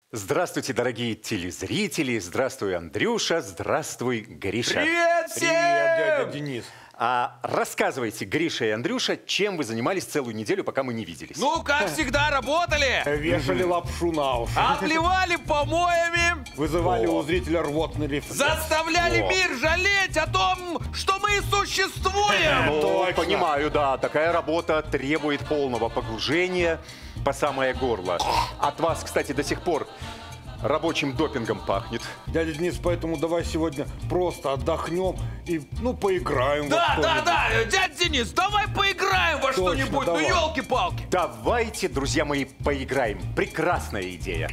Здравствуйте, дорогие телезрители. Здравствуй, Андрюша. Здравствуй, Гриша. Привет всем! Привет, дядя Денис. Рассказывайте, Гриша и Андрюша, чем вы занимались целую неделю, пока мы не виделись? Ну, как всегда, работали. Вешали лапшу на уши. Отливали помоями. Вызывали у зрителя рвотный рефлекс. Заставляли мир жалеть о том, что мы существуем. Ну, точно. понимаю, да. Такая работа требует полного погружения по самое горло. От вас, кстати, до сих пор рабочим допингом пахнет. Дядя Денис, поэтому давай сегодня просто отдохнем и, поиграем во что-нибудь. Да, дядя Денис, давай поиграем во Точно, что-нибудь, ну давай. елки-палки. Давайте, друзья мои, поиграем. Прекрасная идея.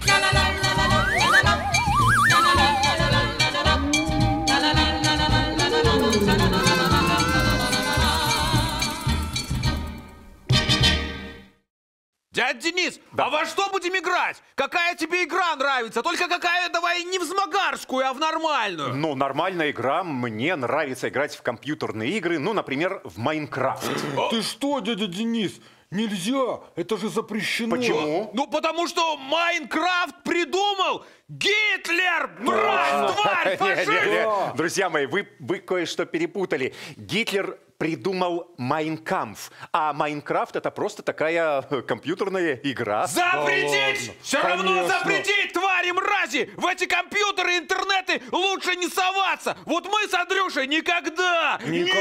Дядя Денис, а во что будем играть? Какая тебе игра нравится? Только какая, давай не в змагарскую, а в нормальную. Ну, нормальная игра. Мне нравится играть в компьютерные игры. Ну, например, в Майнкрафт. Ты что, дядя Денис? Нельзя, это же запрещено. Почему? Ну, потому что Майнкрафт придумал Гитлер! Мразь, тварь, фашист! Не-не-не. Друзья мои, вы кое-что перепутали. Гитлер придумал Майнкампф, а Майнкрафт — это просто такая компьютерная игра. Запретить! ладно, Все равно конечно. запретить, твари, мрази! В эти компьютеры, интернеты лучше не соваться! Вот мы с Андрюшей никогда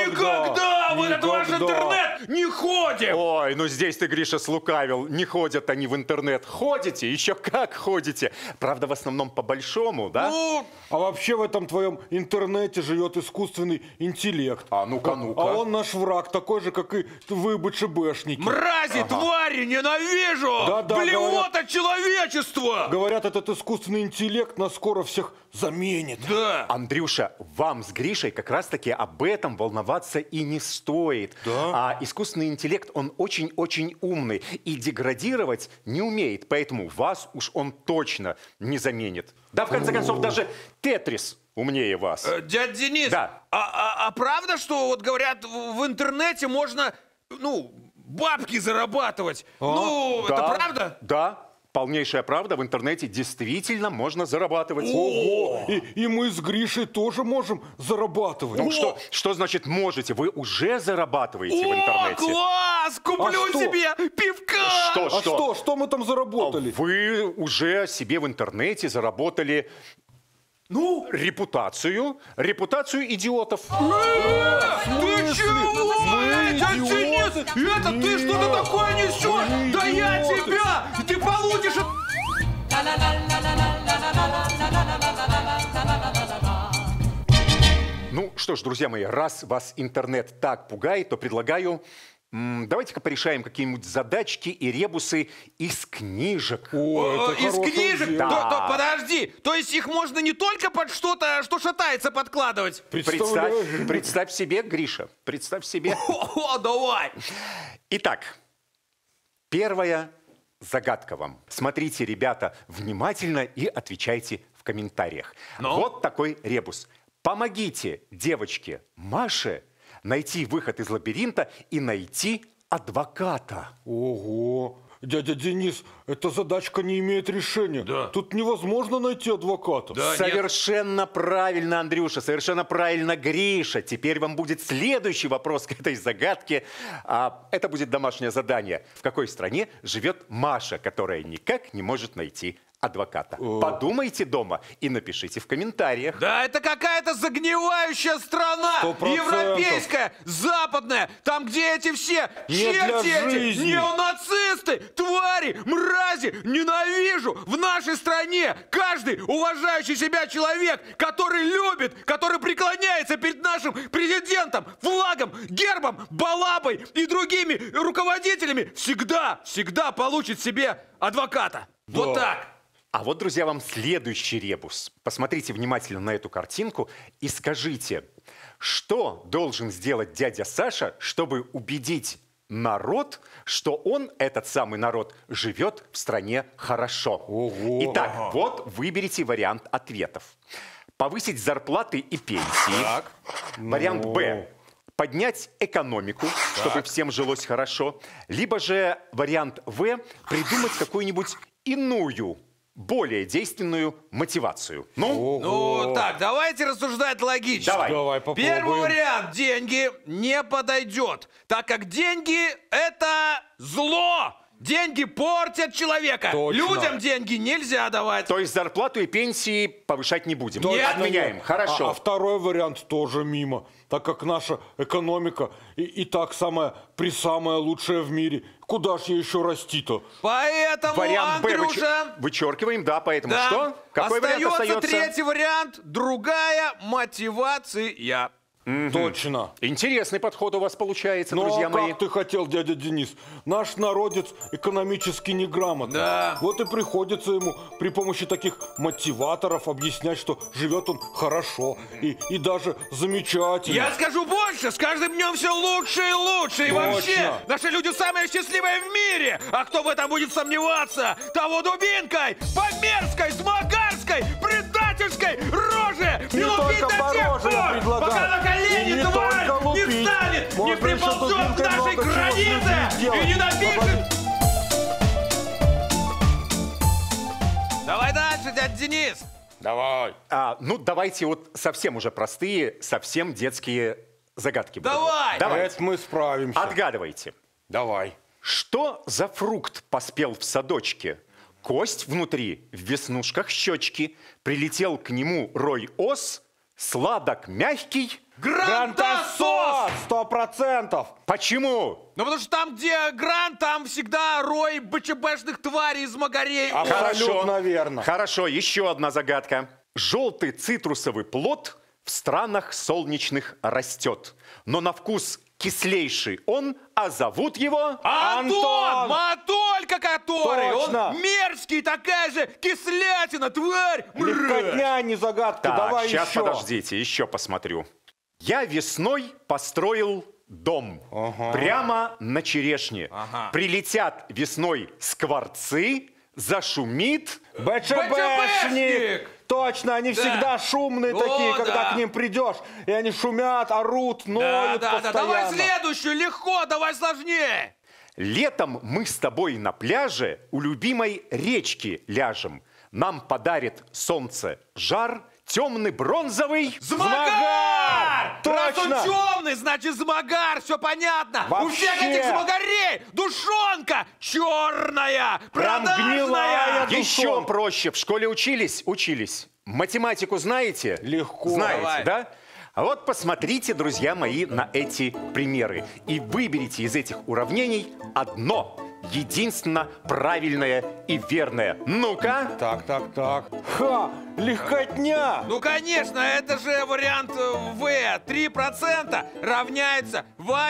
в этот ваш Никогда. интернет не ходим! Ой, ну здесь ты, Гриша, слукавил. Не ходят они в интернет. Ходите, еще как ходите. Правда, в основном по-большому, да? Ну, А вообще в этом твоем интернете живет искусственный интеллект. А ну-ка, ну-ка. А он наш враг, такой же, как и вы, БЧБшники. мрази, твари, ненавижу! Да-да, Блевота человечества! Говорят, этот искусственный интеллект нас скоро всех заменит. Да. Андрюша, вам с Гришей как раз-таки об этом волноваться и не стоит. Да? А искусственный интеллект, он очень-очень умный и деградировать не умеет, поэтому вас уж он точно не заменит. Да, в конце концов, даже Тетрис умнее вас. Дядя Денис, Да. а правда, что вот говорят, в интернете можно, бабки зарабатывать? Ну, Да, это правда? Да, полнейшая правда. В интернете действительно можно зарабатывать. Ого! И мы с Гришей тоже можем зарабатывать. Ну, что значит можете? Вы уже зарабатываете в интернете. Класс! Куплю А что? себе пивка! Что мы там заработали? Вы уже себе в интернете заработали репутацию идиотов. Ты чего? Дядя Денис, это ты что-то такое несешь? Да я тебя! Ты получишь... Ну что ж, друзья мои, раз вас интернет так пугает, то предлагаю, давайте-ка порешаем какие-нибудь задачки и ребусы из книжек. Это Из хорошая книжек? идея. То подожди, то есть их можно не только под что-то, что шатается, подкладывать? Представляешь? Представь себе, Гриша, представь себе. О, давай! Итак, первая загадка вам. Смотрите, ребята, внимательно и отвечайте в комментариях. Ну? Вот такой ребус. Помогите девочке Маше найти выход из лабиринта и найти адвоката. Ого! Дядя Денис, эта задачка не имеет решения. Да. Тут невозможно найти адвоката. Да. Совершенно правильно, Андрюша, совершенно правильно, Гриша. Теперь вам будет следующий вопрос к этой загадке. Это будет домашнее задание. В какой стране живет Маша, которая никак не может найти адвоката? Подумайте дома и напишите в комментариях. Да это какая-то загнивающая страна! 100%. Европейская, западная, там где эти все Не для черти эти, жизни. неонацисты, твари, мрази, ненавижу! В нашей стране каждый уважающий себя человек, который любит, который преклоняется перед нашим президентом, флагом, гербом, балабой и другими руководителями, всегда получит себе адвоката. Вот так. А вот, друзья, вам следующий ребус. Посмотрите внимательно на эту картинку и скажите, что должен сделать дядя Саша, чтобы убедить народ, что он, этот самый народ, живет в стране хорошо. Ого. Итак, вот выберите вариант ответов. Повысить зарплаты и пенсии. Так. Вариант Б. Поднять экономику, чтобы всем жилось хорошо. Либо же вариант В. Придумать какую-нибудь иную более действенную мотивацию. Ну, Ну, так, давайте рассуждать логично. давай. попробуем. Первый вариант – деньги не подойдет, так как деньги – это зло. Деньги портят человека. Точно. Людям деньги нельзя давать. То есть зарплату и пенсии повышать не будем. Нет. Отменяем. Хорошо. А второй вариант тоже мимо, так как наша экономика и так самая лучшая в мире. Куда ж ей еще расти-то? Поэтому, Вариант Б Андрюша... вычеркиваем, да, поэтому Да. что? Какой вариант остается? Третий вариант – другая мотивация. Точно. Интересный подход у вас получается, Ну друзья а мои. как ты хотел, дядя Денис? Наш народец экономически неграмотный. Да. Вот и приходится ему при помощи таких мотиваторов объяснять, что живет он хорошо и даже замечательно. Я скажу больше, с каждым днем все лучше и лучше. И Точно. вообще, наши люди самые счастливые в мире. А кто в этом будет сомневаться, того дубинкой, по мерзкой, змагарской, предательской роже Не и лупить только до по тех роже я пор, предлагаю. пока на И колени не тварь только не лупить. встанет, не Можно еще приползет к дубинкой нашей много чего с границе людьми сделать. и не напишет. Давай дальше, дядя Денис. Давай. Ну, давайте вот совсем уже простые, совсем детские загадки. будем. Давай. Давайте. Это мы справимся. Отгадывайте. Давай. Что за фрукт поспел в садочке? Кость внутри, в веснушках щечки. Прилетел к нему рой ос, сладок мягкий. Грантосос! 100%. Почему? Ну, потому что там, где грант, там всегда рой БЧБшных тварей из магарей. Абсолютно верно. Хорошо, еще одна загадка. Желтый цитрусовый плод в странах солнечных растет. Но на вкус кислейший он, а зовут его... Антон! Матолька который! Точно. Он мерзкий, такая же кислятина, тварь! Мразь! Легкотня, не загадка. Так, Давай сейчас еще. подождите, еще посмотрю. Я весной построил дом прямо на черешне. Прилетят весной скворцы, зашумит... БЧБшник! Точно, они всегда шумные О, такие, когда да. к ним придешь. И они шумят, орут, ноют постоянно. Давай следующую, легко, давай сложнее. Летом мы с тобой на пляже у любимой речки ляжем. Нам подарит солнце жар, темный бронзовый... Змагар! Раз он Точно! темный, значит змагар, все понятно. У Вообще! всех этих змагарей душонка черная, Прям продажная. гнилая. Еще Душон. проще. В школе учились? Учились. Математику знаете? Легко. Знаете, Давай. да? А вот посмотрите, друзья мои, на эти примеры. И выберите из этих уравнений одно, единственно правильное и верное. Ну-ка. Так. Ха, легкотня. Ну, конечно, это же вариант В. 3% равняется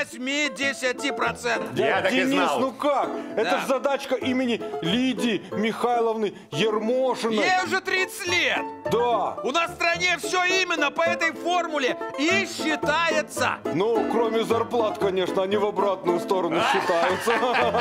80%. Я так и Денис, знал. ну как? Это Да. ж задачка имени Лидии Михайловны Ермошиной. Ей уже 30 лет. Да. У нас в стране все именно по этой формуле и считается. Ну, кроме зарплат, конечно, они в обратную сторону считаются.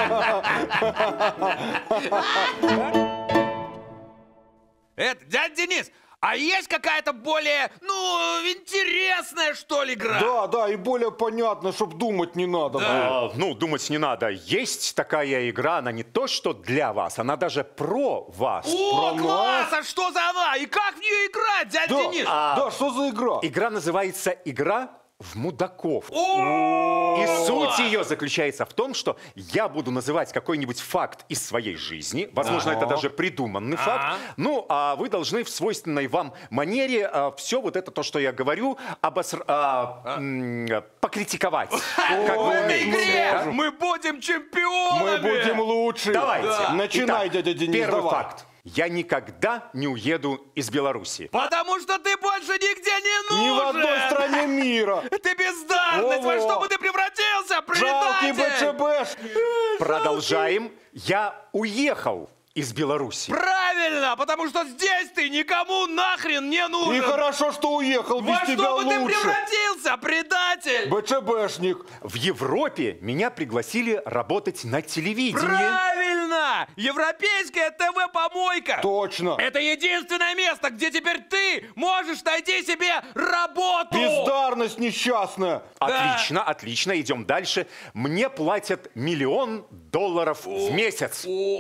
Это, дядя Денис, а есть какая-то более, интересная, что ли, игра? Да, и более понятно, чтоб думать не надо было. Ну, думать не надо. Есть такая игра, она не то, что для вас, она даже про вас. О, про класс! А что за она? И как в нее играть, дядя Денис? Да, что за игра? Игра называется «Игра в мудаков». О! И суть ее заключается в том, что я буду называть какой-нибудь факт из своей жизни. Возможно, это даже придуманный факт. Ну, а вы должны в свойственной вам манере все вот это, то, что я говорю, покритиковать. Как В вы этой умеете. игре мы будем Мы чемпионами! будем лучше. Давайте. Начинай, Итак, дядя Денис, первый давай. факт. Я никогда не уеду из Беларуси. Потому что ты больше нигде не нужен! Ни в одной стране мира. Ты бездарность! Во Во-во. что бы ты превратился, Жалкий предатель! БЧБшник. Продолжаем. Я уехал из Беларуси. Правильно! Потому что здесь ты никому нахрен не нужен! И хорошо, что уехал, без Во тебя что бы ты лучше. превратился, предатель! БЧБшник. В Европе меня пригласили работать на телевидении. Правильно! Европейская ТВ-помойка! Точно. Это единственное место, где теперь ты можешь найти себе работу! Бездарность несчастная. Отлично, отлично, идем дальше. Мне платят $1 000 000 в месяц. О,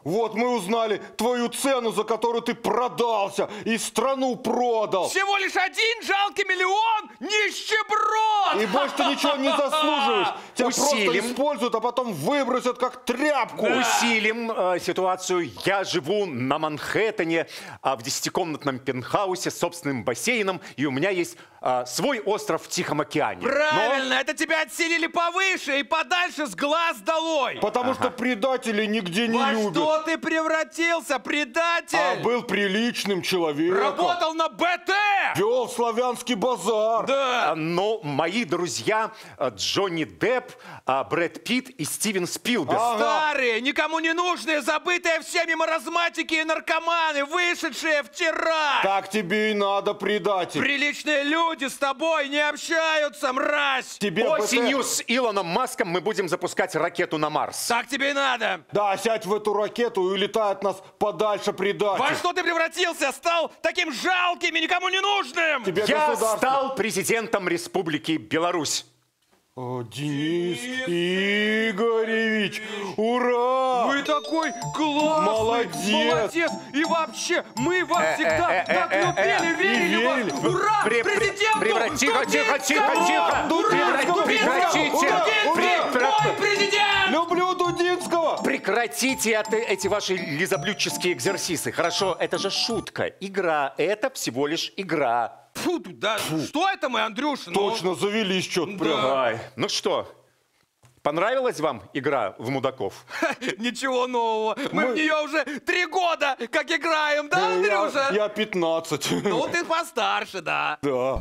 Вот мы узнали твою цену, за которую ты продался и страну продал. Всего лишь один жалкий миллион, нищеброд! И больше ты ничего не заслуживаешь. Тебя Усилим. просто используют, а потом выбросят как тряпку. Усилим ситуацию. Я живу на Манхэттене, в 10-комнатном пентхаусе с собственным бассейном, и у меня есть свой остров в Тихом океане. Правильно, это тебя отселили повыше и подальше с глаз долой. Потому что предатели нигде не Во любят. что ты превратился, предатель? А был приличным человеком. Работал на БТ! Вел славянский базар. Да. Но мои друзья Джонни Депп, Брэд Питт и Стивен Спилберг. Старые, никому не нужные, забытые всеми маразматики и наркоманы, вышедшие вчера. Так тебе и надо, предатель. Приличные люди с тобой не общаются, мразь. Тебе Осенью БТ... с Илоном Маском мы будем запускать ракету на Марс. Так тебе и надо. Да, сядь в эту ракету и улетай от нас подальше, предатель. Во что ты превратился? Стал таким жалким и никому не нужным. Тебе Я государство- стал президентом Республики Беларусь. О, Денис Игоревич, ура! Вы такой классный, Молодец. И вообще, мы вас всегда так любили, верили в верили. вас. Ура, президенту! Тихо, тихо, тихо, Дудинскому! тихо! Ура, Прекратите! Дудинский, мой президент! Люблю Дудинского! Прекратите эти ваши лизоблюдческие экзерсисы. Хорошо, это же шутка. Игра. Это всего лишь игра. Фу, да, что это мы, Андрюша? Ну, Точно, завелись что-то прямо. Ай, ну что, понравилась вам игра в мудаков? ничего нового. Мы в нее уже 3 года как играем, да, Андрюша? Я 15. Ну, ты постарше, да. Да.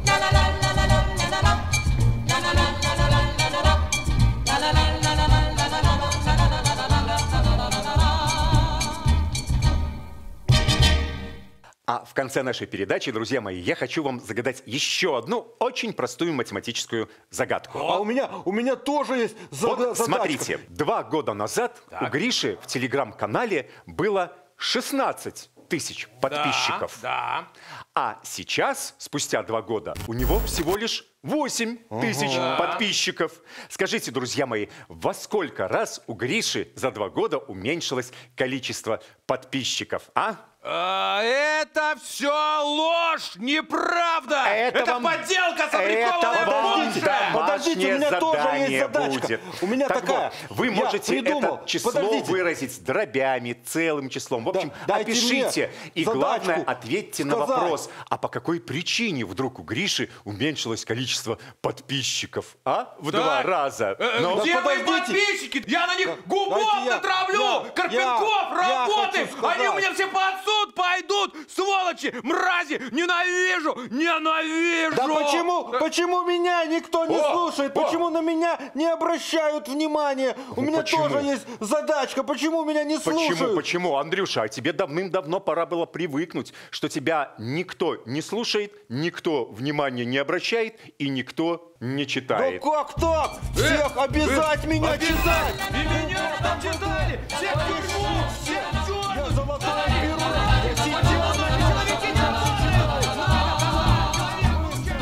А в конце нашей передачи, друзья мои, я хочу вам загадать еще одну очень простую математическую загадку. А у меня тоже есть Вот задачка. смотрите, 2 года назад у Гриши в телеграм-канале было 16 тысяч подписчиков. Да. А сейчас, спустя 2 года, у него всего лишь 8 тысяч подписчиков. Скажите, друзья мои, во сколько раз у Гриши за 2 года уменьшилось количество подписчиков, а? Это все ложь, неправда. Это вам- подделка, это сфабрикованная вам бомжа. Подождите, у меня тоже есть задание задачка. будет. У меня Так такая. вот, вы Я можете придумал. это число Подождите. выразить дробями, целым числом. В общем, дайте опишите. мне И задачку главное, ответьте на сказать. вопрос, а по какой причине вдруг у Гриши уменьшилось количество подписчиков? А? В 2 раза. Ну, Где Да мои подождите. подписчики? Я на них губом дайте я- натравлю! я Карпенков, хочу работаем! сказать. Они у меня все под суд пойдут! Сволочи! Мрази! Ненавижу! Ненавижу! Да почему меня никто не О, слушает? о. Почему на меня не обращают внимания? У меня почему? тоже есть задачка. Почему меня не слушают? Почему? Андрюша, а тебе давным-давно пора было привыкнуть, что тебя никто не слушает, никто внимания не обращает и никто не Да читает. как так? Всех обязать меня читать! И меня там читали! Всех в тюрьму! Всех в тюрьму! Я золотое перо! Я сидел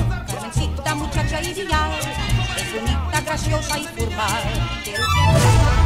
Jovencita, muchacha ideal, es bonita, graciosa y formal, pero siempre